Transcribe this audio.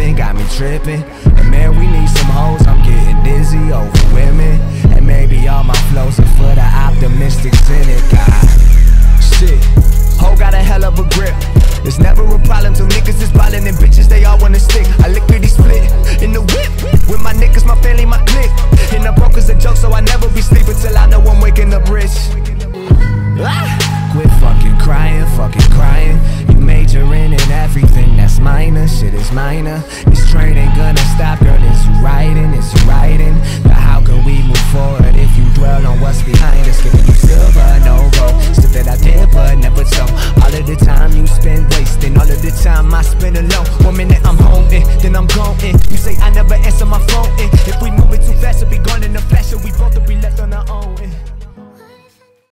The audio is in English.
living got me tripping. And man, we need some hoes, I'm getting dizzy over women. And maybe all my flows are for the optimistic cynic. Shit, hoe got a hell of a grip. There's never a problem till niggas is ballin' and bitches they all wanna stick. I lickety split in the whip with my niggas, my family, my clique. And the broke is a joke, so I never be sleeping till I know I'm waking up rich. Quit fucking crying. You majoring in everything that's minor, shit is minor. This train ain't gonna stop, girl, it's you riding. But how can we move forward if you dwell on what's behind us? Giving you silver, no gold, stuff that I did but never told. All of the time you spend wasting, all of the time I spend alone. 1 minute I'm home, then I'm